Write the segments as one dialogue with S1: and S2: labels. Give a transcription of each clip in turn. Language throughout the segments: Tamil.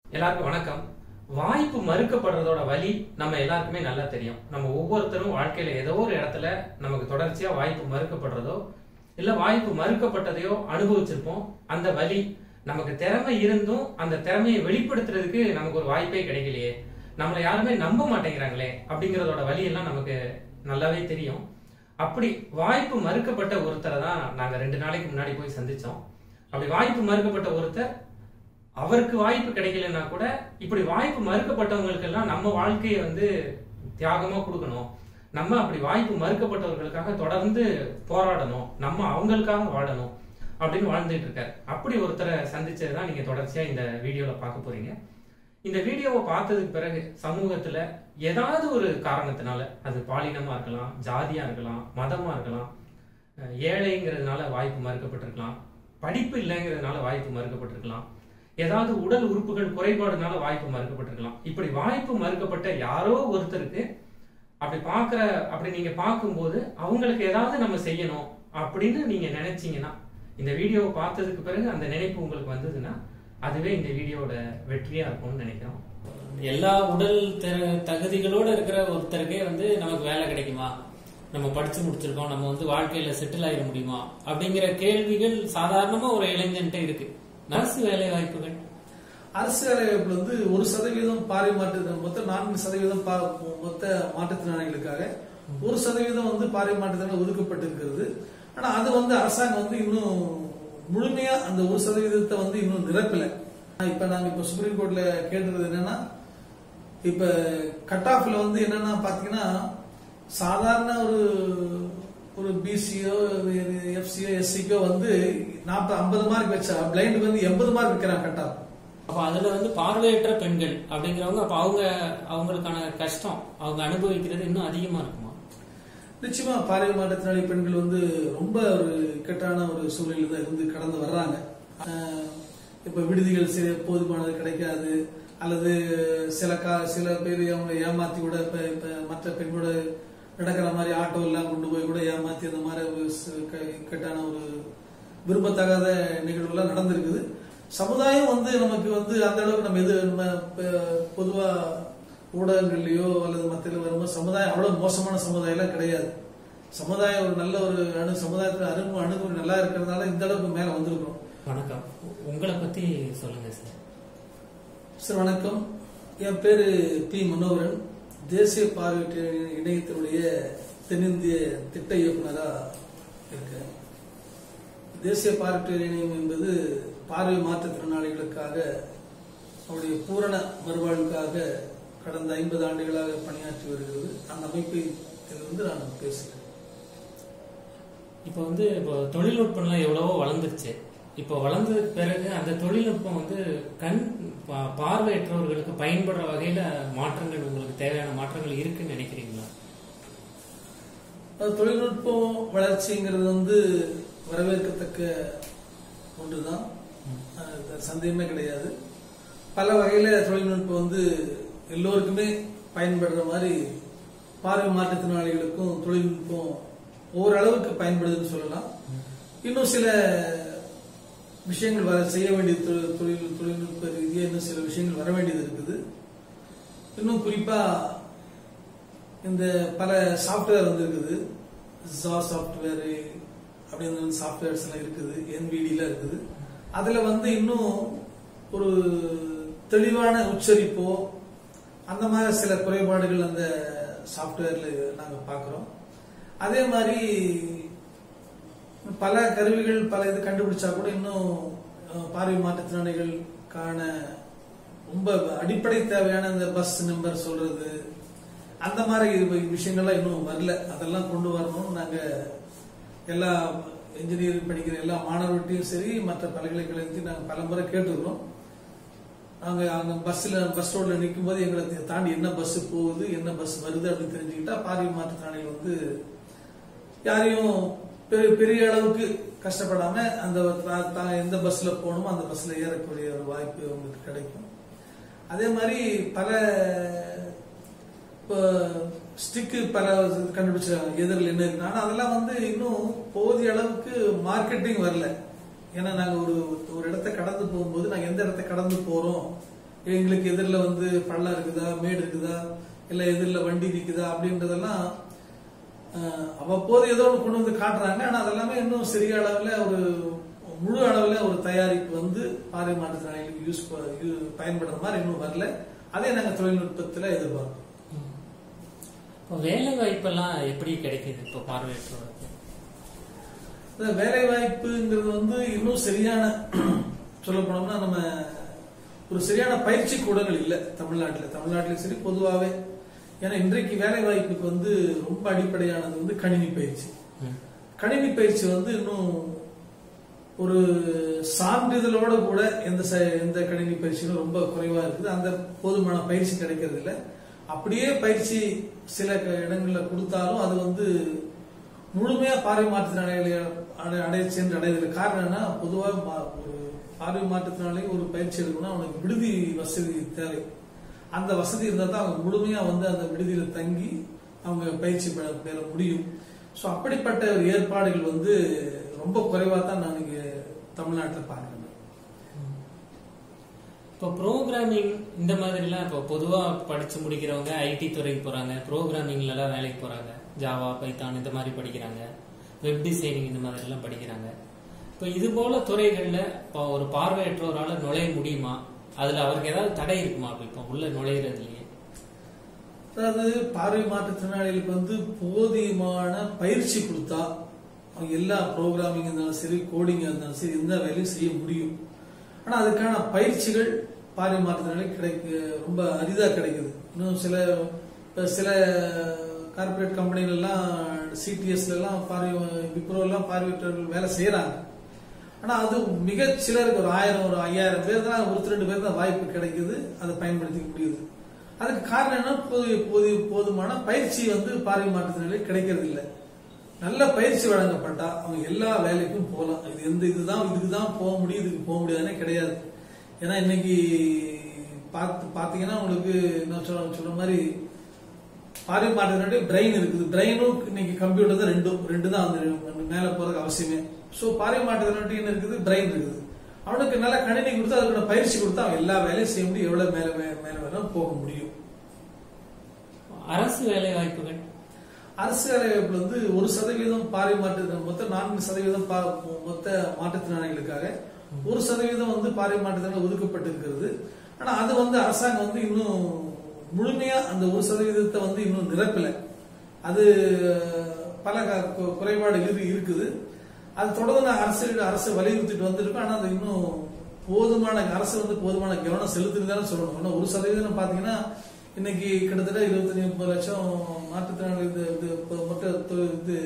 S1: எல்லாருக்கும் வணக்கம். வாய்ப்பு மறுக்கப்படுறதோட வலி நம்ம எல்லாருக்குமே நல்லா தெரியும். நம்ம ஒவ்வொருத்தரும் வாழ்க்கையில ஏதோ ஒரு இடத்துல நமக்கு தொடர்ச்சியா வாய்ப்பு மறுக்கப்படுறதோ இல்ல வாய்ப்பு மறுக்கப்பட்டதையோ அனுபவிச்சிருப்போம். அந்த வலி நமக்கு திறமை இருந்தும் அந்த திறமையை வெளிப்படுத்துறதுக்கு நமக்கு ஒரு வாய்ப்பே கிடைக்கலையே, நம்மளை யாருமே நம்ப மாட்டேங்கிறாங்களே அப்படிங்கறதோட வலி எல்லாம் நமக்கு நல்லாவே தெரியும். அப்படி வாய்ப்பு மறுக்கப்பட்ட ஒருத்தரை தான் நாங்க 2 நாளைக்கு முன்னாடி போய் சந்திச்சோம். அப்படி வாய்ப்பு மறுக்கப்பட்ட ஒருத்தர், அவருக்கு வாய்ப்பு கிடைக்கலன்னா கூட இப்படி வாய்ப்பு மறுக்கப்பட்டவங்களுக்கு எல்லாம் நம்ம வாழ்க்கையை தியாகமா கொடுக்கணும், நம்ம அப்படி வாய்ப்பு மறுக்கப்பட்டவர்களுக்காக தொடர்ந்து போராடணும், நம்ம அவங்களுக்காக வாழணும் அப்படின்னு வாழ்ந்துட்டு இருக்காரு. அப்படி ஒருத்தரை சந்திச்சதுதான் நீங்க தொடர்ச்சியா இந்த வீடியோல பார்க்க போறீங்க. இந்த வீடியோவை பார்த்ததுக்கு பிறகு சமூகத்துல ஏதாவது ஒரு காரணத்தினால, அது பாலினமா இருக்கலாம், ஜாதியா இருக்கலாம், மதமா இருக்கலாம், ஏழைங்கிறதுனால வாய்ப்பு மறுக்கப்பட்டிருக்கலாம், படிப்பு இல்லைங்கிறதுனால வாய்ப்பு மறுக்கப்பட்டிருக்கலாம், ஏதாவது உடல் உறுப்புகள் குறைபாடுனால வாய்ப்பு மறுக்கப்பட்டிருக்கலாம். இப்படி வாய்ப்பு மறுக்கப்பட்ட யாரோ ஒருத்தருக்கு அப்படி நீங்க பார்க்கும்போது அவங்களுக்கு ஏதாவது நம்ம செய்யணும் அப்படின்னு நீங்க நினைச்சீங்கன்னா, இந்த வீடியோவை பார்த்ததுக்கு பிறகு அந்த நினைப்பு உங்களுக்கு வந்ததுன்னா அதுவே இந்த வீடியோட வெற்றியா இருக்கும்னு நினைக்கிறோம்.
S2: எல்லா உடல் தகுதிகளோட இருக்கிற ஒருத்தருக்கே நமக்கு வேலை கிடைக்குமா, நம்ம படிச்சு முடிச்சிருக்கோம், நம்ம வாழ்க்கையில செட்டில் ஆயிட முடியுமா அப்படிங்கிற கேள்விகள் சாதாரணமா ஒரு இளைஞன்ட்ட இருக்கு. அரசு வேலை வாய்ப்புகள்,
S3: அரசு வேலை வாய்ப்புல 1% பாரி மாற்றுத்திறன், மொத்தம் 4% மொத்த மாற்றுத்திறனாளிகளுக்காக 1% பாரி மாற்றுத்திறன் ஒதுக்கப்பட்டிருக்கிறது. ஆனா அது அரசாங்கம் இன்னும் முழுமையா அந்த 1% இன்னும் நிரப்பல. இப்ப நாங்க சுப்ரீம் கோர்ட்ல கேட்டது என்னன்னா, இப்ப கட் ஆஃப்ல என்னன்னா பாத்தீங்கன்னா, சாதாரண ஒரு பிசியோ எஃப்சியோ எஸ்சிக்கோ 50 மார்க் வச்சா பிளைண்டுக்கு 80 மார்க் வைக்கிறாங்க கட் ஆஃப்.
S2: அப்ப அதுல பார்வையற்ற பெண்கள் அப்படிங்கிறவங்க, அப்ப அவங்களுக்கான கஷ்டம் அவங்க அனுபவிக்கிறது இன்னும் அதிகமா இருக்குமா?
S3: நிச்சயமா பார்வை மாற்றத்தினாலே பெண்கள் ரொம்ப ஒரு இக்கட்டான ஒரு சூழ்நிலையில தான் கடந்து வர்றாங்க. இப்ப விடுதிகள் போதுமானது கிடைக்காது, அல்லது சில பேர் அவங்க ஏமாத்தி கூட இப்ப மற்ற பெண்களோட நடக்கிற மாதிரி ஆட்டோ எல்லாம் கொண்டு போய் கூட ஏமாத்தி அந்த மாதிரி ஒரு இக்கட்டான ஒரு விரும்பத்தகாத நிகழ்வு எல்லாம் நடந்திருக்குது. சமுதாயம் நமக்கு அந்த அளவுக்கு நம்ம பொதுவா ஊடகங்கள்லயோ அல்லது மத்தியில வரும்போது சமுதாயம் அவ்வளவு மோசமான சமுதாயம் எல்லாம் கிடையாது. சமுதாயம் ஒரு நல்ல ஒரு சமுதாயத்துல அணுகுமுறை நல்லா இருக்கிறதுனால இந்த அளவுக்கு மேல வந்திருக்கிறோம்.
S2: வணக்கம், உங்களை பத்தி சொல்லுங்க சார்.
S3: சார் வணக்கம், என் பேரு பி மனோகரன், தேசிய பார்வையற்ற இணையத்தினுடைய தென்னிந்திய திட்ட இயக்குனரா இருக்கேன். தேசிய பார்வையற்ற இணையம் என்பது பார்வை மாற்றுத்திறனாளிகளுக்காக அவருடைய பூரண மறுவாழ்வுக்காக கடந்த 50 ஆண்டுகளாக பணியாற்றி வருகிறது. அந்த அமைப்பை நான் பேசுகிறேன்.
S2: இப்போ தொழில்நுட்பம்லாம் எவ்வளவோ வளர்ந்துருச்சு. இப்போ வளர்ந்ததுக்கு பிறகு அந்த தொழில்நுட்பம் கண் பார்வையற்றவர்களுக்கு பயன்படுற வகையில மாற்றங்கள், உங்களுக்கு தேவையான மாற்றங்கள் இருக்குன்னு நினைக்கிறீங்களா?
S3: தொழில்நுட்பம் வளர்ச்சிங்கிறது வரவேற்கத்தக்க ஒன்றுதான், சந்தேகமே கிடையாது. பல வகையில தொழில்நுட்பம் எல்லோருக்குமே பயன்படுற மாதிரி பார்வை மாற்றுத்திறனாளிகளுக்கும் தொழில்நுட்பம் ஓரளவுக்கு பயன்படுதுன்னு சொல்லலாம். இன்னும் சில விஷயங்கள் செய்ய வேண்டிய தொழில்நுட்ப ரீதியா இன்னும் சில விஷயங்கள் வர வேண்டியது இருக்குது. இன்னும் குறிப்பா இந்த பல சாப்ட்வேர் இருக்குது, ஜா சாப்ட்வேர் அப்படின்னு சாப்ட்வேர்ஸ் எல்லாம் இருக்குது, NVIDIA இருக்குது. அதுல இன்னும் ஒரு தெளிவான உச்சரிப்போ அந்த மாதிரி சில குறைபாடுகள் அந்த சாப்ட்வேர்ல நாங்க பாக்குறோம். அதே மாதிரி பல கருவிகள் பல இது கண்டுபிடிச்சா கூட இன்னும் பார்வை மாற்றுத்திறனாளிகளுக்கான ரொம்ப அடிப்படை தேவையான இந்த பஸ் நம்பர் சொல்றது, அந்த மாதிரி விஷயங்கள்லாம் இன்னும் வரல. அதெல்லாம் கொண்டு வரணும்னு நாங்க எல்லா இன்ஜினியரிங் படிக்கிற எல்லா மாணவர்களையும் சரி, மற்ற பல்கலைக்கழகத்தையும் நாங்க பல முறை கேட்டுக்கிறோம். நாங்க அங்க பஸ் ரோட்ல நிற்கும் போது எங்களை தாண்டி என்ன பஸ் போகுது, என்ன பஸ் வருது அப்படின்னு தெரிஞ்சுக்கிட்டா பார்வை மாற்றுத்திறனாளிகள் யாரையும் பெரிய அளவுக்கு கஷ்டப்படாம அந்த எந்த பஸ்ல போகணுமோ அந்த பஸ்ல ஏறக்கூடிய ஒரு வாய்ப்பு அவங்களுக்கு கிடைக்கும். அதே மாதிரி பல ஸ்டிக்கு பல கண்டுபிடிச்சாங்க, எதிரில் என்ன இருக்கு. ஆனா அதெல்லாம் இன்னும் போதிய அளவுக்கு மார்க்கெட்டிங் வரல. ஏன்னா நாங்க ஒரு இடத்தை கடந்து போகும்போது நாங்க எந்த இடத்தை கடந்து போறோம் எங்களுக்கு எதிரில் வந்து பள்ளம் இருக்குதா, மேடு இருக்குதா, இல்ல எதிரில் வண்டி நிக்குதா அப்படின்றதெல்லாம் அவ்வப்போது ஏதோ ஒன்று கொண்டு வந்து காட்டுறாங்க. ஆனா அதெல்லாமே இன்னும் சிறிய அளவுல ஒரு முழு அளவுல ஒரு தயாரிப்பு வந்து பார்வை மாற்றுத்திறனாளிகளுக்கு பயன்படுற மாதிரி இன்னும் வரல. அதே நாங்க தொழில்நுட்பத்துல எதிர்பார்க்கிறோம்.
S2: வேலை வாய்ப்பெல்லாம் எப்படி கிடைக்குது இப்போ பார்வையற்றோருக்கு?
S3: வேலை வாய்ப்புங்கிறது வந்து இன்னும் சரியான சொல்ல போனோம்னா நம்ம ஒரு சரியான பயிற்சி கூடங்கள் இல்லை தமிழ்நாட்டிலும் சரி பொதுவாகவே. ஏன்னா இன்றைக்கு வேலை வாய்ப்புக்கு வந்து ரொம்ப அடிப்படையானது வந்து கணினி பயிற்சி. கணினி பயிற்சி வந்து இன்னும் ஒரு சான்றிதழோட கூட எந்த கணினி பயிற்சியும் ரொம்ப குறைவா இருக்குது. அந்த போதுமான பயிற்சி கிடைக்கிறது இல்லை. அப்படியே பயிற்சி சில இடங்கள்ல கொடுத்தாலும் அது வந்து முழுமையா பார்வை மாற்றுத்திறனாளிகளை சென்று அடைவதில்லை. காரணம் என்ன, பொதுவாக ஒரு பார்வை மாற்றுத்திறனாளி ஒரு பயிற்சி எடுக்கணும்னா அவனுக்கு விடுதி வசதி தேவை. அந்த வசதி இருந்தால் தான் அவங்க முழுமையா வந்து அந்த விடுதியில தங்கி அவங்க பயிற்சி பெற முடியும். ஸோ அப்படிப்பட்ட ஒரு ஏற்பாடுகள் வந்து ரொம்ப குறைவா தான் நான் இங்க தமிழ்நாட்டில் பார்க்கிறேன்.
S2: இப்போ ப்ரோக்ராமிங் இந்த மாதிரிலாம் இப்போ பொதுவாக படிச்சு முடிக்கிறவங்க ஐடி துறைக்கு போறாங்க, ப்ரோக்ராமிங்ல எல்லாம் வேலைக்கு போறாங்க, ஜாவா, பைத்தான் இந்த மாதிரி படிக்கிறாங்க, வெப் டிசைனிங் இந்த மாதிரி எல்லாம் படிக்கிறாங்க. இப்போ இது போல துறைகள்ல இப்போ ஒரு பார்வையற்றோரால நுழைய முடியுமா? அதுல அவருக்கு ஏதாவது தடை இருக்குமா இப்போ உள்ள நுழையிறதுலயே?
S3: அதாவது பார்வை மாற்றுத்திறனாளிகளுக்கு வந்து போதியமான பயிற்சி கொடுத்தா அவங்க எல்லா ப்ரோக்ராமிங் இருந்தாலும் சரி, கோடிங் இருந்தாலும் சரி, எந்த வேலையும் செய்ய முடியும். ஆனா அதுக்கான பயிற்சிகள் பார்வை மாற்றுத்திறனாளிகளுக்கு ரொம்ப அரிதா கிடைக்குது. இன்னும் சில கார்பரேட் கம்பெனிகள் எல்லாம் சிடிஎஸ்ல எல்லாம் விப்ரோ எல்லாம் பார்வையற்றவர்கள் வேலை செய்யறாங்க. ஆனா அது மிக சிலருக்கு ஒரு 1000 ஒரு 5000 பேர் தான், ஒருத்தர் 2 பேர் தான் வாய்ப்பு கிடைக்குது, அதை பயன்படுத்திக்க முடியுது. அதுக்கு காரணம் என்ன, போதுமான பயிற்சி வந்து பார்வை மாற்றுத்திறனாளிகளுக்கு கிடைக்கிறது இல்லை. நல்ல பயிற்சி வழங்கப்பட்டா அவங்க எல்லா வேலைக்கும் போகலாம். இதுதான் போக முடியும், இதுக்கு போக முடியாதுன்னே கிடையாது. ஏன்னா இன்னைக்கு பாத்தீங்கன்னா உங்களுக்கு என்ன சொல்ற மாதிரி பார்வை மாற்றுத்திறனாளி பிரெயின் இருக்குது. பிரெயினும் இன்னைக்கு கம்ப்யூட்டர் தான், ரெண்டு தான் வந்து மேல போறதுக்கு அவசியமே. சோ பார்வை மாற்றுத்திறனாளி என்ன இருக்குது, பிரெயின் இருக்குது. அவனுக்கு நல்ல கணினி கொடுத்தா அதுக்கு பயிற்சி கொடுத்தா அவன் எல்லா வேலையும் செய்ய முடியும், எவ்வளவு மேல வேணாலும் போக முடியும்.
S2: அரசு வேலை வாய்ப்புகள்,
S3: அரசு வேலை வாய்ப்புல வந்து 1% பார்வை மொத்தம் 4% மொத்த மாற்றுத்திறனாளிகளுக்காக 1% வந்து பார்வை மாற்றுத்திறனாளி ஒதுக்கப்பட்டு இருக்கிறது. ஆனா அது வந்து அரசாங்கம் வந்து இன்னும் முழுமையா அந்த 1% வந்து இன்னும் நிரப்பல. அது பல குறைபாடுகள் இருக்குது. அது தொடர்ந்து அரசு வலியுறுத்திட்டு வந்திருக்கும். ஆனா அது இன்னும் அரசு வந்து போதுமான கவனம் செலுத்துறதுன்னு சொல்லணும். ஆனா 1% பாத்தீங்கன்னா இன்னைக்கு கிட்டத்தட்ட 25-30 லட்சம் மாற்றுத்திறனாளி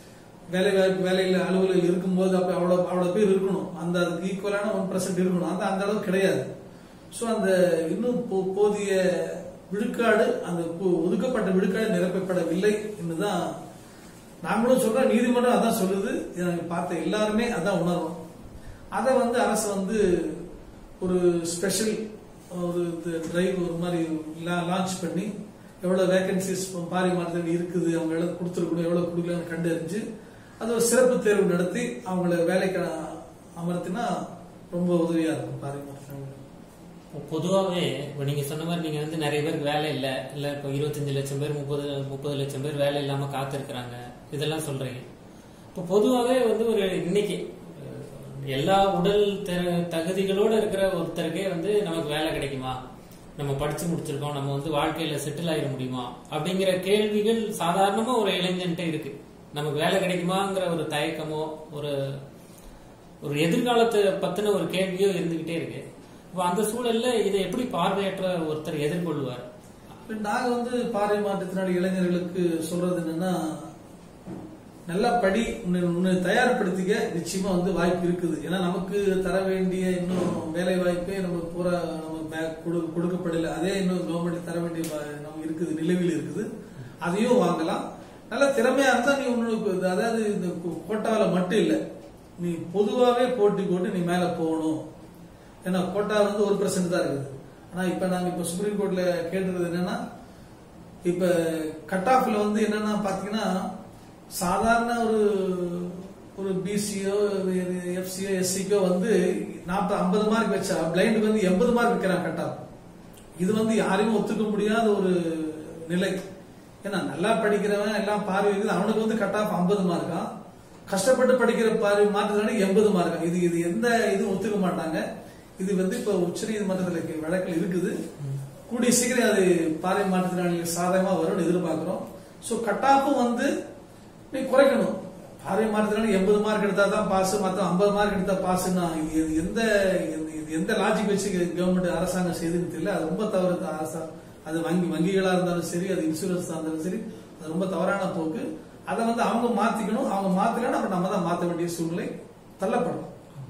S3: வேலையில அலுவலகம் இருக்கும்போது அப்ப அவ்வளவு பேர் இருக்கணும். அந்த அதுக்கு ஈக்குவலான 1% இருக்கணும். அந்த அளவுக்கு கிடையாது. சோ அந்த இன்னும் போதிய விழுக்காடு, அந்த ஒதுக்கப்பட்ட விழுக்காடு நிரப்பப்படவில்லை என்றுதான் நாங்களும் சொல்றோம். நீதிமன்றம் அதான் சொல்லுது. பார்த்த எல்லாருமே அதான் உணர்வோம். அதை வந்து அரசு வந்து ஒரு ஸ்பெஷல் ஒரு டிரைவ் ஒரு மாதிரி லான்ச் பண்ணி எவ்வளவு வேகன்சிஸ் பார்வை மாற்றுத்திறனாளி இருக்குது, அவங்க எவ்வளவு கொடுத்துருக்கணும், எவ்வளவு கொடுக்கலன்னு கண்டறிஞ்சு அது ஒரு சிறப்பு தேர்வு நடத்தி அவங்கள வேலைக்கு அமர்த்தினா ரொம்ப உதவியா இருக்கும் பார்வை மாற்றுத்திறனாளி.
S2: பொதுவாகவே நீங்க சொன்ன மாதிரி நீங்க வந்து நிறைய பேருக்கு வேலை இல்ல இப்போ 25 லட்சம் பேர் 30 லட்சம் பேர் வேலை இல்லாம காத்திருக்கிறாங்க, இதெல்லாம் சொல்றீங்க. இப்போ பொதுவாகவே வந்து ஒரு இன்னைக்கு எல்லா உடல் தகுதிகளோட இருக்கிற ஒருத்தருக்கே வந்து நமக்கு வேலை கிடைக்குமா, நம்ம படிச்சு முடிச்சிருக்கோம், நம்ம வந்து வாழ்க்கையில செட்டில் ஆயிட முடியுமா அப்படிங்கிற கேள்விகள் சாதாரணமா ஒரு இளைஞன்ட்ட இருக்கு. நமக்கு வேலை கிடைக்குமாங்கிற ஒரு தயக்கமோ ஒரு எதிர்காலத்தை பத்தின ஒரு கேள்வியோ இருந்துகிட்டே இருக்கு. இப்போ அந்த சூழல்ல இதை எப்படி பார்வையற்ற ஒருத்தர் எதிர்கொள்வார்?
S3: நாங்க வந்து பார்வை மாற்றுத்திறனாளி இளைஞர்களுக்கு சொல்றது என்னன்னா, நல்லா படி, உன்னை தயார்படுத்திக்க நிச்சயமா வந்து வாய்ப்பு இருக்குது. ஏன்னா நமக்கு தர வேண்டிய இன்னும் வேலை வாய்ப்பே நம்ம கொடுக்கப்படல. அதே இன்னும் கவர்மெண்ட் தர வேண்டிய நம்ம இருக்குது, நிலவில் இருக்குது. அதையும் வாங்கலாம். நல்ல திறமையா இருந்தா நீ உன்னோட, அதாவது இந்த கோட்டாவில மட்டும் இல்ல, நீ பொதுவாவே போட்டி போட்டு நீ மேல போகணும். ஏன்னா கோட்டா வந்து 1% தான் இருக்குது. ஆனா இப்ப நாங்க சுப்ரீம் கோர்ட்ல கேட்டுறது என்னன்னா, இப்ப கட் ஆஃப்ல வந்து என்னன்னா பாத்தீங்கன்னா, சாதாரண ஒரு பிசியோ எஃப்சியோ எஸ்சிக்கோ வந்து 50 மார்க் வச்சா பிளைண்டுக்கு வந்து 80 மார்க் வைக்கிறான் கட் ஆஃப். இது வந்து யாரையும் ஒத்துக்க முடியாத ஒரு நிலை. ஏன்னா நல்லா படிக்கிறவன் எல்லாம் பார்வை இருக்குது, அவனுக்கு வந்து கட் ஆஃப் 50 மார்க்கா, கஷ்டப்பட்டு படிக்கிற பார்வை மாற்றத்தினால 80 மார்க்கா. இது எந்த இதுவும் ஒத்துக்க மாட்டாங்க. இது வந்து இப்ப உச்ச நீதிமன்றத்தில் வழக்கில் இருக்குது. கூடிய சீக்கிரம் அது பார்வை மாற்றத்தினால சாதகமா வரும்னு எதிர்பார்க்கிறோம். சோ கட் ஆஃபும் வந்து நீ குறைக்கணும். பார்வை மாற்றத்தினால 80 மார்க் எடுத்தா தான் பாஸ், மற்ற 50 மார்க் எடுத்தா பாஸ்னா எந்த லாஜிக் வச்சு கவர்மெண்ட் அரசாங்கம் செய்துன்னு தெரியல. அது ரொம்ப தவறு. அது வங்கிகளா இருந்தாலும் சரி, அது இன்சூரன்ஸ் இருந்தாலும் சரி, அது ரொம்ப தவறான போக்கு. அதை வந்து அவங்க மாத்திக்கணும். அவங்க மாத்தலன்னா நம்ம தான் மாற்ற வேண்டிய சூழ்நிலை தள்ளப்படும்.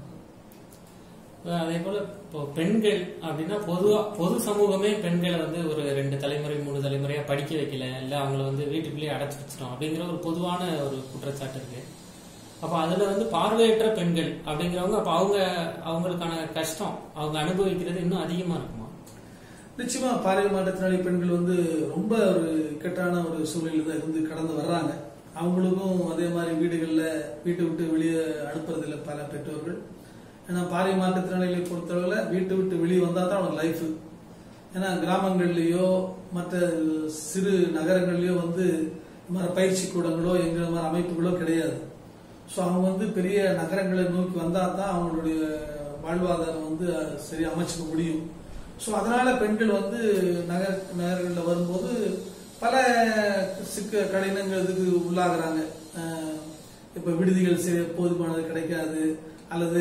S2: அதே போல இப்போ பெண்கள் அப்படின்னா பொது சமூகமே பெண்களை வந்து ஒரு 2 தலைமுறை 3 தலைமுறையா படிக்க வைக்கல, இல்ல அவங்கள வந்து வீட்டுக்குள்ளேயே அடைச்சு வச்சிடும் அப்படிங்கிற ஒரு பொதுவான ஒரு குற்றச்சாட்டு இருக்கு. அப்ப அதுல வந்து பார்வையற்ற பெண்கள் அப்படிங்கிறவங்க, அப்ப அவங்களுக்கான கஷ்டம் அவங்க அனுபவிக்கிறது இன்னும் அதிகமா இருக்குமா?
S3: நிச்சயமா பார்வை மாற்றத்தினாலே பெண்கள் வந்து ரொம்ப ஒரு இக்கட்டான ஒரு சூழ்நிலையில தான் இருந்து கடந்து வர்றாங்க. அவங்களுக்கும் அதே மாதிரி வீட்டை விட்டு வெளியே அனுப்புறதில்லை பல பெற்றோர்கள். ஏன்னா பார்வை மாற்றத்தினாலே பொறுத்தளவுல வீட்டை விட்டு வெளியே வந்தா தான் அவனுக்கு லைஃப். ஏன்னா கிராமங்கள்லயோ மற்ற சிறு நகரங்கள்லயோ வந்து பயிற்சி கூடங்களோ எங்கிற மாதிரி அமைப்புகளோ கிடையாது. ஸோ அவங்க வந்து பெரிய நகரங்களை நோக்கி வந்தா தான் அவங்களுடைய வாழ்வாதாரம் வந்து சரி அமைச்சுக்க முடியும். ஸோ அதனால பெண்கள் வந்து நகரங்களில் வரும்போது பல கடினங்களுக்கு உள்ளாகிறாங்க. இப்ப விடுதிகள் போதுமானது கிடைக்காது, அல்லது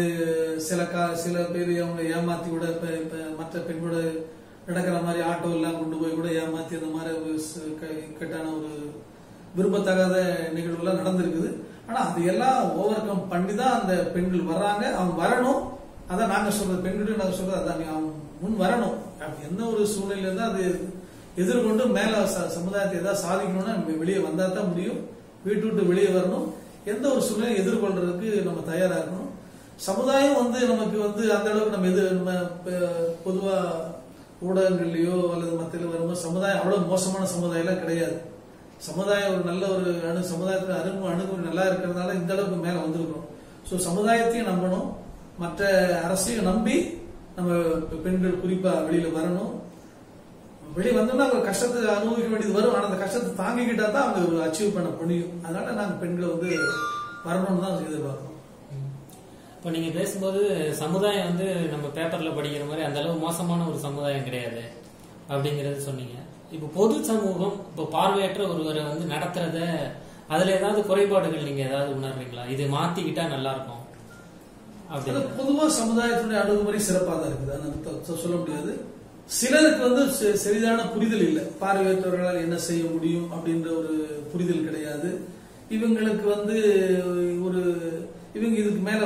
S3: சில பேர் அவங்க ஏமாத்தி கூட இப்ப மற்ற பெண் கூட நடக்கிற மாதிரி ஆட்டோ எல்லாம் கொண்டு போய் கூட ஏமாத்தி அந்த மாதிரி இக்கட்டான ஒரு விரும்பத்தகாத நிகழ்வுலாம் நடந்திருக்குது. ஆனா அதையெல்லாம் ஓவர் கம் பண்ணி தான் அந்த பெண்கள் வர்றாங்க. அவங்க வரணும். அதான் நாங்க சொல்றது, பெண்களுக்கு நாங்க சொல்றது அதான், அவங்க முன் வரணும். எந்த ஒரு சூழ்நிலை இருந்தா அது எதிர்கொண்டு மேல சமுதாயத்தை ஏதாவது சாதிக்கணும்னா வெளியே வந்தா தான் முடியும். வீட்டு விட்டு வெளியே வரணும். எந்த ஒரு சூழ்நிலை எதிர்கொள்றதுக்கு நம்ம தயாரா இருக்கணும். சமுதாயம் வந்து நமக்கு வந்து அந்த அளவுக்கு நம்ம பொதுவா ஊடகங்கள்லயோ அல்லது மத்தியில வரும்போது சமுதாயம் அவ்வளவு மோசமான சமுதாயம் எல்லாம் கிடையாது. சமுதாயம் ஒரு நல்ல ஒரு சமுதாயத்துல அணுகுமுறை நல்லா இருக்கிறதுனால இந்த அளவுக்கு மேல வந்திருக்கிறோம். சோ சமுதாயத்தையும் நம்பணும், மற்ற அரசையும் நம்பி நம்ம பெண்கள் குறிப்பா வெளியில வரணும். வெளியே வந்தோம்னா அவங்க கஷ்டத்தை அனுபவிக்க வேண்டியது வரும். ஆனா அந்த கஷ்டத்தை தாங்கிக்கிட்டா தான் அவங்க அச்சீவ் பண்ண முடியும். அதனால நாங்க பெண்களை வந்து வரணும்னு தான் எதிர்பார்க்கிறோம்.
S2: இப்போ நீங்க பேசும்போது சமுதாயம் வந்து நம்ம பேப்பர்ல படிக்கிற மாதிரி அந்த அளவு மோசமான ஒரு சமுதாயம் கிடையாது அப்படிங்கறது சொன்னீங்க. இப்போ பொது சமூகம் இப்போ பார்வையற்ற ஒருவரை வந்து நடத்துறத அதுல ஏதாவது குறைபாடுகள் நீங்க ஏதாவது உணர்றீங்களா? இது மாத்திக்கிட்டா நல்லா இருக்கும் அப்படின்னு.
S3: பொதுவா சமுதாயத்துடைய அணுகுமுறை சிறப்பாக தான் இருக்குது, சொல்ல முடியாது. சிலருக்கு வந்து சரிதான புரிதல் இல்லை. பார்வையற்றவர்களால் என்ன செய்ய முடியும் அப்படின்ற ஒரு புரிதல் கிடையாது. இவங்களுக்கு வந்து இவங்க இதுக்கு மேல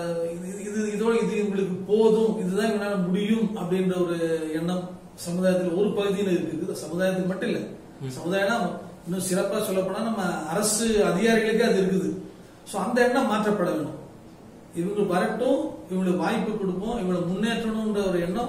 S3: இது இவங்களுக்கு போதும், இதுதான் இவனால முடியும் அப்படின்ற ஒரு எண்ணம் சமுதாயத்தில் ஒரு பகுதியில் இருக்குது. சமுதாயத்துக்கு மட்டும் இல்ல, சமுதாயம் இன்னும் சிறப்பா சொல்ல போனா நம்ம அரசு அதிகாரிகளுக்கே அது இருக்குது. சோ அந்த எண்ணம் மாற்றப்பட வேணும். இவங்க வரட்டும், இவங்களுக்கு வாய்ப்பு கொடுப்போம், இவங்களை முன்னேற்றணும்ன்ற ஒரு எண்ணம்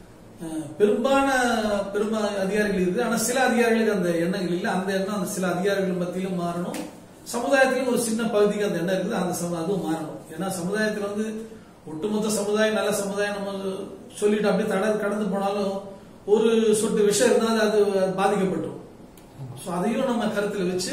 S3: பெரும்பாலான அதிகாரிகள் இருக்குது. ஆனா சில அதிகாரிகளுக்கு அந்த எண்ணங்கள் இல்லை. அந்த எண்ணம் அந்த சில அதிகாரிகள் மத்தியிலும் மாறணும். சமுதாயத்திலும் ஒரு சின்ன பகுதிக்கு அந்த எண்ணம் இருக்குது, அந்த அதுவும் மாறணும். ஏன்னா சமுதாயத்தில் வந்து ஒட்டுமொத்த சமுதாயம் நல்ல சமுதாயம் நம்ம சொல்லிட்டு அப்படியே கடந்து போனாலும் ஒரு சொட்டு விஷயம் இருந்தாலும் அது பாதிக்கப்பட்டோம். அதையும் நம்ம கருத்தில் வச்சு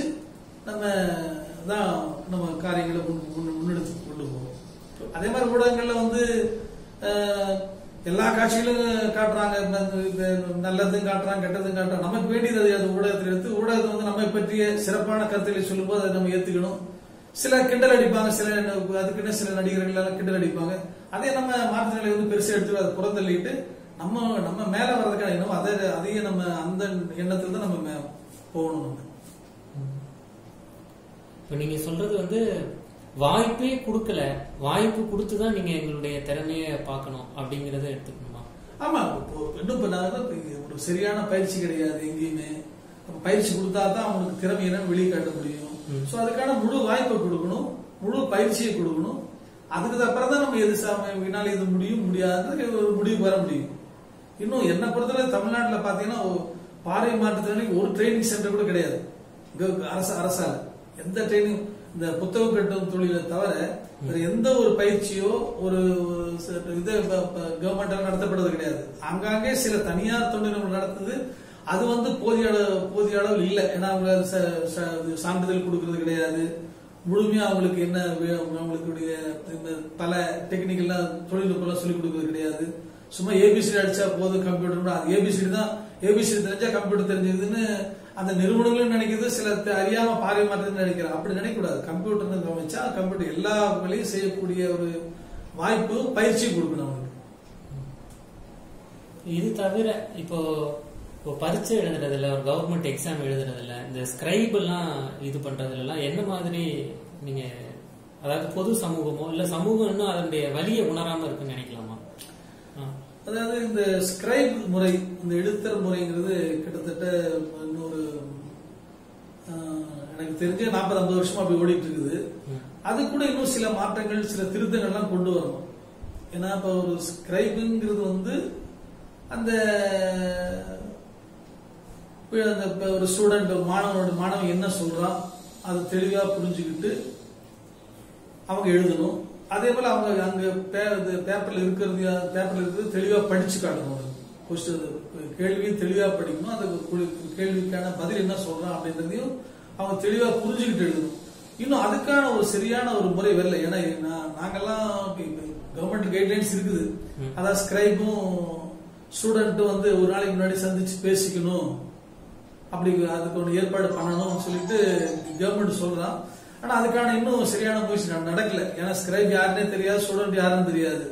S3: நம்ம காரியங்களை முன்னெடுத்து கொண்டு போவோம். அதே மாதிரி ஊடகங்கள்ல வந்து எல்லா காட்சிகளும் காட்டுறாங்க, நல்லதும் காட்டுறாங்க, கெட்டதும் காட்டுறாங்க. நமக்கு வேண்டியது அது ஊடகத்தில் எடுத்து ஊடகத்தை வந்து நம்மை பற்றிய சிறப்பான கருத்துக்களை சொல்லும் போது அதை நம்ம ஏத்துக்கணும். சில கிண்டல் அடிப்பாங்க, அதுக்குன்னு சில நடிகர்கள் எல்லாம் கிண்டல் அடிப்பாங்க. அதே நம்ம மாற்றுத்திறனாளி வந்து பெருசா எடுத்து அதை புறந்தள்ளிட்டு நம்ம மேல வர்றதுக்கான எண்ணம் அதையே நம்ம அந்த எண்ணத்துல தான் நம்ம போகணும்.
S2: இப்ப நீங்க சொல்றது வந்து வாய்ப்பே கொடுக்கல, வாய்ப்பு கொடுத்துதான் நீங்க எங்களுடைய திறமைய பார்க்கணும் அப்படிங்கறத எடுத்துக்கணுமா? ஆமா,
S3: இன்னும் ஒரு சரியான பயிற்சி கிடையாது எங்கேயுமே. பயிற்சி கொடுத்தா தான் அவங்களுக்கு திறமை என்னன்னு வெளியே காட்ட முடியும். சோ அதுக்கான முழு வாய்ப்பை கொடுக்கணும், முழு பயிற்சியை கொடுக்கணும். அதுக்கு அப்புறம் தான் நம்ம எது இது முடியும் முடியாது ஒரு முடிவுக்கு வர முடியும். இன்னும் என்ன பொறுத்தவரை தமிழ்நாட்டில் பாத்தீங்கன்னா பார்வை மாற்றத்தினால ஒரு ட்ரைனிங் சென்டர் கூட கிடையாது அரசால. எந்த ட்ரைனிங் இந்த புத்தகம் கட்டும் தொழிலை தவிர வேற எந்த ஒரு பயிற்சியோ ஒரு இது கவர்மெண்டால நடத்தப்படுறது கிடையாது. ஆங்காங்கே சில தனியார் தொண்டு நிறுவனம் நடத்துது. அது வந்து போதிய அளவில் இல்லை. ஏன்னா அவங்க சான்றிதழ் கொடுக்கறது கிடையாது. முழுமையா அவங்களுக்கு என்ன அவங்களுடைய பல டெக்னிக்கல்லாம் தொழில்நுட்பம் சொல்லிக் கொடுக்கறது கிடையாது. சும்மா ஏபிசிடி அடிச்சா போதும் கம்ப்யூட்டர், அது ஏபிசிடி தான், ஏபிசிடி தெரிஞ்சா கம்ப்யூட்டர் தெரிஞ்சதுன்னு அந்த நிறுவனங்களும் நினைக்கிறது. சில அறியாம பாறை மாற்றதுன்னு நினைக்கிறாங்க. அப்படி நினைக்கக்கூடாது. கம்ப்யூட்டர் கவனிச்சா கம்ப்யூட்டர் எல்லா வேலையும் செய்யக்கூடிய ஒரு வாய்ப்பு பயிற்சி கொடுக்கணும் அவங்களுக்கு.
S2: இது தவிர இப்போ பரீட்சை எழுதுறதுல, ஒரு கவர்மெண்ட் எக்ஸாம் எழுதுறதுல, இந்த ஸ்கிரைப் எல்லாம் இது பண்றதுல எல்லாம் என்ன மாதிரி நீங்க, அதாவது பொது சமூகமோ இல்ல சமூகம் இன்னும் அதனுடைய வலியை உணராம இருக்குன்னு நினைக்கலாமா?
S3: அதாவது இந்த ஸ்கிரைப் முறை, இந்த எழுத்தர் முறைங்கிறது கிட்டத்தட்ட இன்னொரு எனக்கு தெரிஞ்ச 40-50 வருஷமா அப்படி ஓடிட்டு இருக்குது. அது கூட இன்னும் சில மாற்றங்கள், சில திருத்தங்கள்லாம் கொண்டு வரணும். ஏன்னா இப்ப ஒரு ஸ்கிரைப்ங்கிறது வந்து அந்த ஒரு ஸ்டூடெண்ட், மாணவன் என்ன சொல்றான் அது தெளிவா புரிஞ்சுக்கிட்டு அவங்க எழுதணும். அதே போல அவங்க அங்க பேப்பர்ல இருக்கிறது தெளிவா படிச்சு காட்டணும். கேள்வியும் தெளிவா படிக்கணும். அந்த கேள்விக்கான பதில் என்ன சொல்றான் அப்படின்றதையும் அவங்க தெளிவா புரிஞ்சுக்கிட்டு எழுதணும். இன்னும் அதுக்கான ஒரு சரியான ஒரு முறை வரல. ஏன்னா நாங்கெல்லாம் கவர்மெண்ட் கைட்லைன்ஸ் இருக்குது. அதான் ஸ்கிரைபும் ஸ்டூடெண்ட் வந்து ஒரு நாளைக்கு முன்னாடி சந்திச்சு பேசிக்கணும், அப்படி அதுக்கு ஒரு ஏற்பாடு பண்ணணும்னு சொல்லிட்டு கவர்மெண்ட் சொல்றான். ஆனா அதுக்கான இன்னும் சரியான முயற்சி நடக்கல. ஏன்னா ஸ்கிரைப் யாருன்னே தெரியாது, ஸ்டூடெண்ட் யாருன்னு தெரியாது.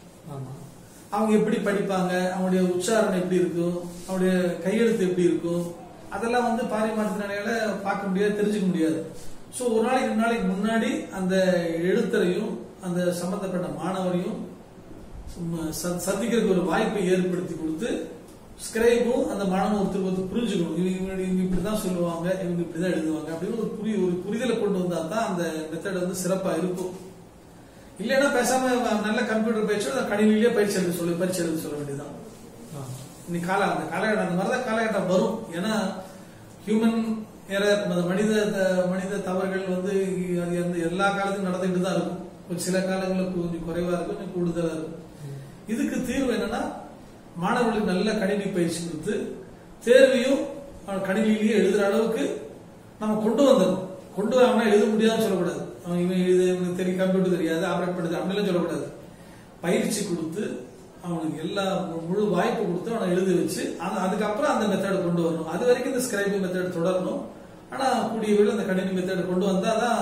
S3: அவங்க எப்படி படிப்பாங்க, அவங்களுடைய உச்சாரணம் எப்படி இருக்கும், அவங்களுடைய கையெழுத்து எப்படி இருக்கும், அதெல்லாம் வந்து பாரி மாற்றத்தினால பார்க்க முடியாது, தெரிஞ்சுக்க முடியாது. சோ ஒரு நாளைக்கு 2 நாளைக்கு முன்னாடி அந்த எழுத்தரையும் அந்த சம்பந்தப்பட்ட மாணவரையும் சந்திக்கிறதுக்கு ஒரு வாய்ப்பை ஏற்படுத்தி கொடுத்து ஸ்கிரைபும் அந்த மாணவன் ஒருத்தர் புரிஞ்சுக்கணும். இவங்க இப்படிதான் சொல்லுவாங்க, இவங்க இப்படிதான் எழுதுவாங்க அப்படின்னு ஒரு புரிதலை கொண்டு வந்தா தான் அந்த மெத்தட் வந்து சிறப்பா இருக்கும். இல்லைன்னா பேசாம நல்ல கம்ப்யூட்டர் பயிற்சியோ கணினிலேயே பயிற்சி எழுத சொல்ல வேண்டியதுதான். இன்னைக்கு அந்த காலகட்டம் அந்த மாதிரிதான் காலகட்டம் வரும். ஏன்னா ஹியூமன் எரர், மனித தவறுகள் வந்து அது எல்லா காலத்திலும் நடந்துகிட்டு தான் இருக்கும். சில காலங்களுக்கு கொஞ்சம் குறைவா இருக்கும், கொஞ்சம் கூடுதலா இருக்கும். இதுக்கு தீர்வு என்னன்னா மாணவர்களுக்கு நல்ல கணினி பயிற்சி கொடுத்து தேர்வையும் கணினிலேயே எழுதுற அளவுக்கு நம்ம கொண்டு வந்துடணும். கொண்டு வராம எழுத முடியாதுன்னு சொல்லக்கூடாது. இவனுக்கு தெரியும் கம்ப்யூட்டர் தெரியாது, ஆப்ரேட் பண்ணுது அப்படிலாம் சொல்லக்கூடாது. பயிற்சி கொடுத்து அவனுக்கு எல்லா முழு வாய்ப்பு கொடுத்து அவனை எழுதி வச்சு அதுக்கப்புறம் அந்த மெத்தடை கொண்டு வரணும். அது வரைக்கும் இந்த ஸ்கிரைபிங் மெத்தட் தொடரணும். ஆனா கூடிய விட அந்த கணினி மெத்தடை கொண்டு வந்தாதான்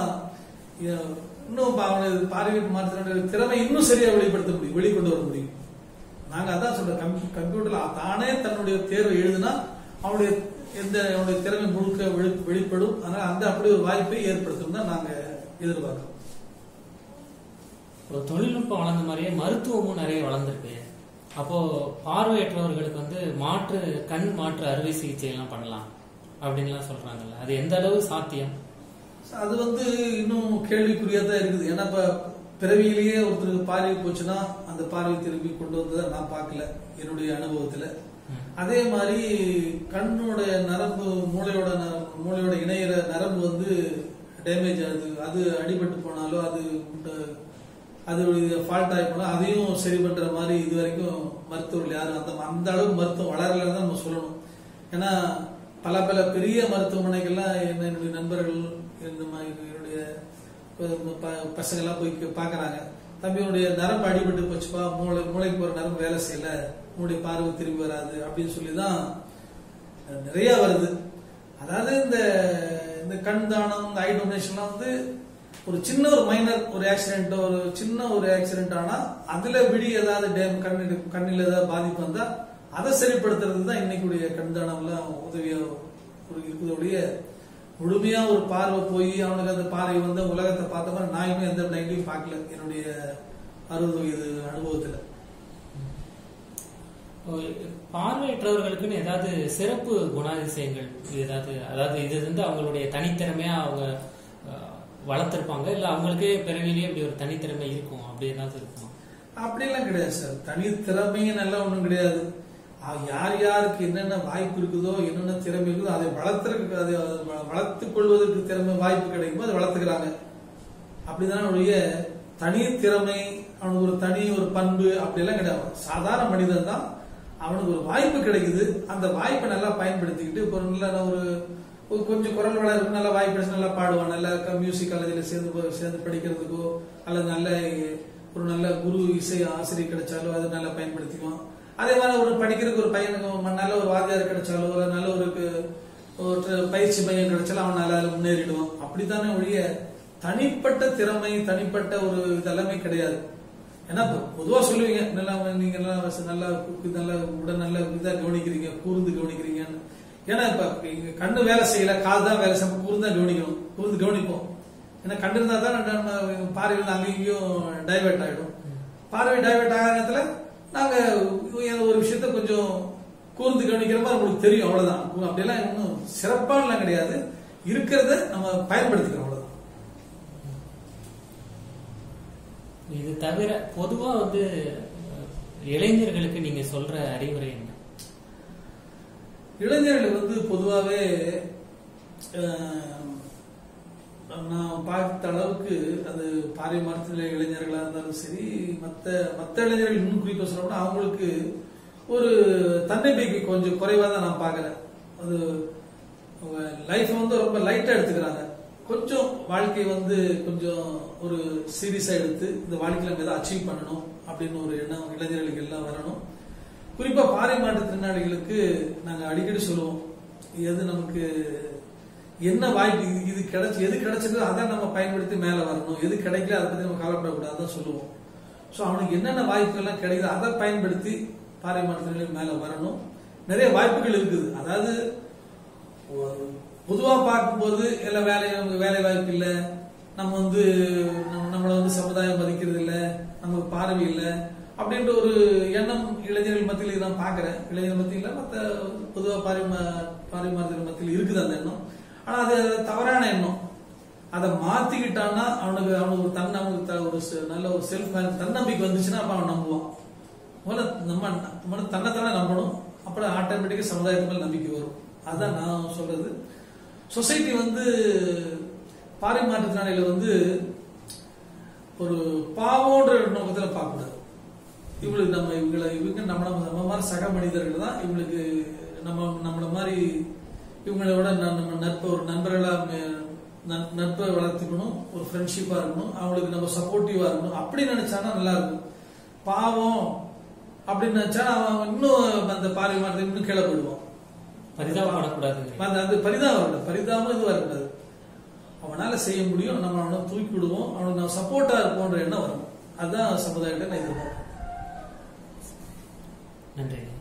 S3: இன்னும் அவனுக்கு பார்வை மாற்ற திறமை இன்னும் சரியா வெளிக்கொண்டு வர முடியும். நாங்க அதான் சொல்றோம், கம்ப்யூட்டர்ல தானே தன்னுடைய தேர்வை எழுதுனா அவனுடைய திறமை முழுக்க வெளிப்படும். அதனால அந்த அப்படி ஒரு வாய்ப்பை ஏற்படுத்தும் தான் நாங்க எதிர்பார்க்கிறோம்.
S2: தொழில்நுட்பம் வளர்ந்த மாதிரியே மருத்துவமும் நிறைய வளர்ந்துருக்கு. அப்போ பார்வையற்றவர்களுக்கு வந்து கண் மாற்று அறுவை சிகிச்சை எல்லாம் பண்ணலாம் அப்படின்லாம் சொல்றாங்கல்ல, அது எந்த அளவு சாத்தியம்?
S3: அது வந்து இன்னும் கேள்விக்குறியாதான் இருக்குது. ஏன்னா இப்ப பிறவியிலேயே ஒருத்தருக்கு பார்வை போச்சுன்னா அந்த பார்வை திரும்பி கொண்டு வந்ததை நான் பார்க்கல என்னுடைய அனுபவத்துல. அதே மாதிரி கண்ணுடைய நரம்பு மூளையோட இணையிற நரம்பு வந்து டேமேஜ் ஆகுது. அது அடிபட்டு போனாலோ அது ஃபால்ட் ஆகி போனா அதையும் சரி பண்ற மாதிரி இது வரைக்கும் மருத்துவர்கள் யாரும் அந்த அளவுக்கு மருத்துவம் வளரலன்னு தான் நம்ம சொல்லணும். ஏன்னா பல பெரிய மருத்துவமனைகள்லாம் என்னுடைய நண்பர்கள் இந்த மாதிரி என்னுடைய பசங்க எல்லாம் போய் பாக்குறாங்க, தம்பியுடைய நரம்பு அடிபட்டு போச்சுப்பா, மூளைக்கு போற நரம்பு வேலை செய்யல, உன்னுடைய பார்வை திரும்பி வராது அப்படின்னு சொல்லிதான் நிறைய வருது. அதாவது இந்த கண் தானம், இந்த ஐ டொனேஷன்லாம் வந்து ஒரு சின்ன ஒரு மைனர் ஒரு ஆக்சிடென்ட், ஒரு சின்ன ஒரு ஆக்சிடென்ட் ஆனா அதுல ஏதாவது கண்ணில் ஏதாவது பாதிப்பு வந்தா அதை சரிப்படுத்துறது தான் இன்னைக்குடைய கண் தானம்லாம் உதவியா இருக்குதோடைய. முழுமையா ஒரு பார்வை போய் அவனுக்கு அந்த பார்வை வந்து உலகத்தை பார்த்த மாதிரி நான் எந்த லைன்லையும் பார்க்கல என்னுடைய 60 வயது அனுபவத்துல.
S2: பார்வையற்றவர்களுக்குன்னு ஏதாவது சிறப்பு குணாதிசயங்கள் அதாவது இது வந்து அவங்களுடைய தனித்திறமையா அவங்க வளர்த்திருப்பாங்க, இல்ல அவங்களுக்கே பிறவிலேயே இப்படி ஒரு தனித்திறமை இருக்கும் அப்படி ஏதாவது இருக்குமா?
S3: அப்படிலாம் கிடையாது சார். தனித்திறமையும் நல்லா ஒண்ணும் கிடையாது. யார் யாருக்கு என்னென்ன வாய்ப்பு இருக்குதோ, என்னென்ன திறமை இருக்குதோ அதை வளர்த்துக் கொள்வதற்கு திறமை வாய்ப்பு கிடைக்குமோ அதை வளர்த்துக்கிறாங்க. அப்படிதான் அவனுடைய தனி திறமை, அவனுக்கு ஒரு தனி ஒரு பண்பு அப்படியெல்லாம் கிடையாது. சாதாரண மனிதன் தான், அவனுக்கு ஒரு வாய்ப்பு கிடைக்குது, அந்த வாய்ப்பை நல்லா பயன்படுத்திக்கிட்டு இப்போ நல்ல ஒரு கொஞ்சம் குரல் வளம் இருக்கு, நல்லா வாய்ப்பு நல்லா பாடுவான், நல்லா மியூசிக் காலேஜில் சேர்ந்து படிக்கிறதுக்கோ அல்லது நல்ல குரு இசை ஆசிரியர் கிடைச்சாலோ அதை நல்லா பயன்படுத்திக்குவான். அதே மாதிரி ஒரு படிக்கிறதுக்கு ஒரு பையனுக்கு நல்ல ஒரு வாத்தியார் கிடைச்சாலோ ஒரு நல்ல ஒரு பயிற்சி மையம் கிடைச்சாலும் அவன் நல்லா முன்னேறிடுவான். அப்படித்தானே ஒழிய தனிப்பட்ட திறமை, தனிப்பட்ட ஒரு இதெல்லாமே கிடையாது. ஏன்னா பொதுவா சொல்லுவீங்க, நீங்க நல்லா உடல் நல்ல இதா கவனிக்கிறீங்க, கூர்ந்து கவனிக்கிறீங்கன்னு. ஏன்னா இப்ப கண்ணு வேலை செய்யல, காது தான் வேலை செய்ய, கூர்ந்து தான் கவனிக்கணும், கூர்ந்து கவனிப்போம். ஏன்னா கண்டு இருந்தா தான் நம்ம பார்வையில் அங்கேயும் டைவெர்ட் ஆயிடும். பார்வை டைவெர்ட் ஆகிற நேரத்துல நாங்க ஒரு விஷயத்த கொஞ்சம் கூர்ந்து கவனிக்கிற மாதிரி உங்களுக்கு தெரியும், அவ்வளவுதான். அப்படியெல்லாம் இன்னும் சிறப்பானலாம் கிடையாது, இருக்கிறத நம்ம பயன்படுத்திக்கிறோம், அவ்வளவுதான்.
S2: இது தவிர பொதுவா இளைஞர்களுக்கு நீங்க சொல்ற அறிவுரை என்ன?
S3: இளைஞர்களுக்கு பொதுவாவே நான் பார்த்த அளவுக்கு அது பாரிய மரத்தில் இளைஞர்களா இருந்தாலும் சரி, மற்ற இளைஞர்கள் இன்னும் குறிப்பா சொல்லப்போனா அவங்களுக்கு ஒரு தன்னம்பிக்கை கொஞ்சம் குறைவா தான் நான் பாக்குறேன். அது லைஃப் ரொம்ப லைட்டா எடுத்துக்கிறாங்க. கொஞ்சம் வாழ்க்கை கொஞ்சம் ஒரு சீரியஸா எடுத்து இந்த வாழ்க்கையில நம்ம எதாவது அச்சீவ் பண்ணணும் அப்படின்னு ஒரு எண்ணம் இளைஞர்களுக்கு எல்லாம் வரணும். குறிப்பா பாறை மாற்றுத்திறனாளிகளுக்கு நாங்க அடிக்கடி சொல்லுவோம், எது நமக்கு என்ன வாய்ப்பு, எது கிடைச்சதோ அதை நம்ம பயன்படுத்தி மேல வரணும், எது கிடைக்கல அதை பத்தி நம்ம கவலைப்படக்கூடாதுதான் சொல்லுவோம். சோ அவனுக்கு என்னென்ன வாய்ப்புகள்லாம் கிடைக்குது அதை பயன்படுத்தி பாறை மாற்றுத்திறனாளிகள் மேல வரணும். நிறைய வாய்ப்புகள் இருக்குது. அதாவது பொதுவா பார்க்கும்போது எல்லாம் வேலை வாய்ப்பு இல்ல, நம்ம நம்மள சமுதாயம் மதிக்கிறது இல்ல, நமக்கு பார்வை இல்ல அப்படின்ற ஒரு எண்ணம் இளைஞர்கள் மத்தியில் நான் பாக்குறேன். இளைஞர் மத்தியில மற்ற பொதுவா பாரிமார்கள் மத்தியில் இருக்குது அந்த எண்ணம். ஆனா அது தவறான எண்ணம். அதை மாத்திக்கிட்டான்னா அவனுக்கு ஒரு நல்ல ஒரு செல்ஃப் தன்னம்பிக்கை வந்துச்சுன்னா அப்ப அவன் நம்புவான். நம்ம தன்னைத்தானே நம்பணும், அப்புறம் ஆட்டோமேட்டிக்கா சமுதாயத்து மேல நம்பிக்கை வரும். அதுதான் நான் சொல்றது. சொசைட்டி பாறை மாற்றுத்திறனாளிகளை ஒரு பாவோன்ற நோக்கத்துல பார்க்கக்கூடாது. இவங்க நம்ம மாதிரி சக மனிதர்கள் தான், இவங்களுக்கு நம்மள மாதிரி இவங்களோட நம்ம ஒரு நண்பர்களா நட்பை வளர்த்துக்கணும், ஒரு ஃப்ரெண்ட்ஷிப்பா இருக்கணும், அவங்களுக்கு நம்ம சப்போர்ட்டிவா இருக்கணும். அப்படி நினைச்சானா நல்லா இருக்கும். பாவம் அப்படின்னு நினைச்சா அவன் இன்னும் அந்த பாறை மாற்றத்தை இன்னும் கீழே போயிடுவான்.
S2: பரிதாபப்படக்கூடாது,
S3: பரிதாபம் இது வரக்கூடாது. அவனால செய்ய முடியும், நம்ம அவனை தூக்கி விடுவோம், அவனுக்கு நம்ம சப்போர்ட்டா இருப்போன்ற எண்ணம் வரும். அதுதான் சமுதாயத்தை நான் எதிர்பார்க்கிறேன்.
S2: நன்றி.